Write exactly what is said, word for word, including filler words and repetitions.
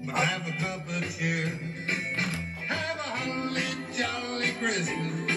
but have a cup of cheer. Have a holly jolly Christmas.